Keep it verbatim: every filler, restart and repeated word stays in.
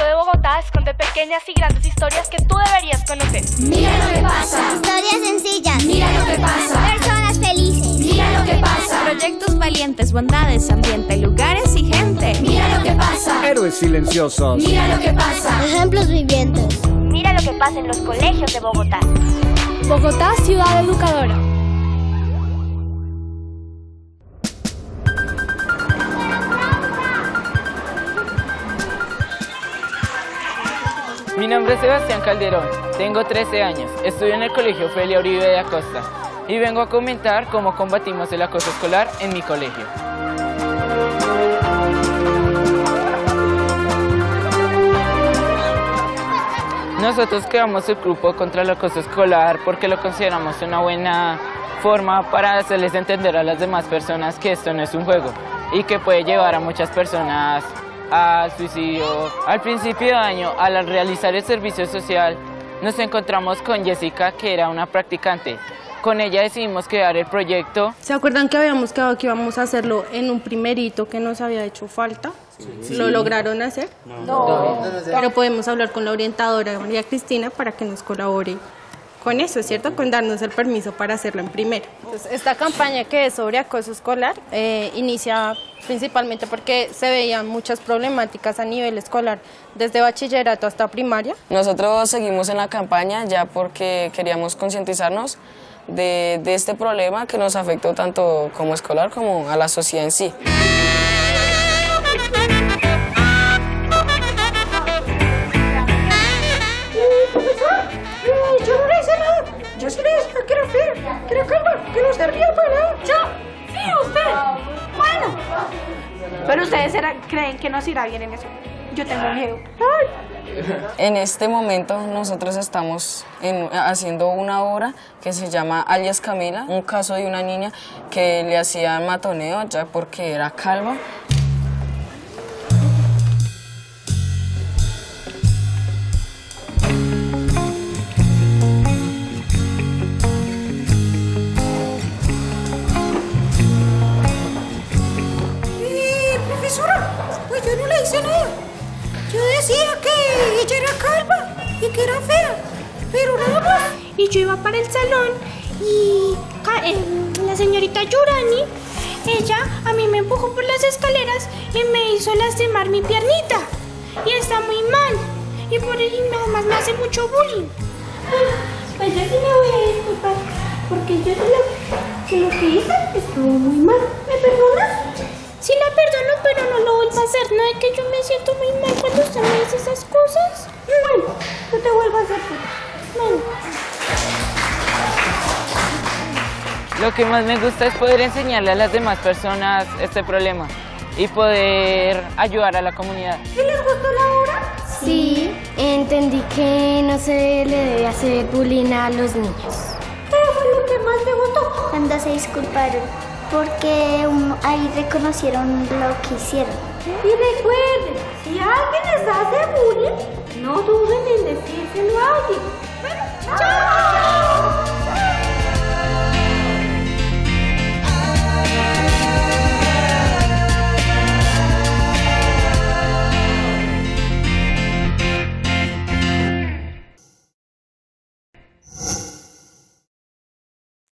Colegio de Bogotá esconde pequeñas y grandes historias que tú deberías conocer. Mira lo que pasa. Historias sencillas. Mira lo que pasa. Personas felices. Mira lo que pasa. Proyectos valientes, bondades, ambiente, lugares y gente. Mira lo que pasa. Héroes silenciosos. Mira lo que pasa. Ejemplos vivientes. Mira lo que pasa en los colegios de Bogotá. Bogotá, ciudad educadora. Mi nombre es Sebastián Calderón, tengo trece años, estudio en el Colegio Ofelia Uribe de Acosta y vengo a comentar cómo combatimos el acoso escolar en mi colegio. Nosotros creamos el grupo contra el acoso escolar porque lo consideramos una buena forma para hacerles entender a las demás personas que esto no es un juego y que puede llevar a muchas personas al suicidio. Al principio de año, al realizar el servicio social, nos encontramos con Jessica, que era una practicante. Con ella decidimos crear el proyecto. ¿Se acuerdan que habíamos quedado que íbamos a hacerlo en un primerito que nos había hecho falta? Sí. ¿Lo lograron hacer? No. no. Pero podemos hablar con la orientadora María Cristina para que nos colabore con eso, ¿cierto? Con darnos el permiso para hacerlo en primero. Entonces, esta campaña que es sobre acoso escolar eh, inicia principalmente porque se veían muchas problemáticas a nivel escolar, desde bachillerato hasta primaria. Nosotros seguimos en la campaña ya porque queríamos concientizarnos de, de este problema que nos afectó tanto como escolar como a la sociedad en sí. Yo no le hice nada. Yo sí le dije que era fea, que era calva, que no servía para nada. Yo, sí, usted. Bueno. Pero ustedes era, creen que nos irá bien en eso. Yo tengo miedo. Ay. En este momento nosotros estamos en, haciendo una obra que se llama Alias Camila, un caso de una niña que le hacían matoneo ya porque era calva. Pues yo no le hice nada. Yo decía que ella era calva y que era fea, pero nada más. Y yo iba para el salón y eh, la señorita Yurani, ella a mí me empujó por las escaleras y me hizo lastimar mi piernita. Y está muy mal. Y por eso además me hace mucho bullying. Pues yo sí me voy a disculpar, porque yo sé lo, que lo que hice estuvo muy mal. ¿Me perdonas? Sí la perdono, pero no lo vuelvo a hacer. No es que yo me siento muy mal cuando usted me dice esas cosas. Bueno, no te vuelvo a hacer Bueno. Lo que más me gusta es poder enseñarle a las demás personas este problema y poder ayudar a la comunidad. ¿Y les gustó la obra? Sí, entendí que no se le debe hacer bullying a los niños. ¿Qué fue lo que más te gustó? Cuando se disculparon, porque um, ahí reconocieron lo que hicieron. Y recuerden, si alguien les hace bullying, no duden en decírselo a alguien. Bueno, ¡chao!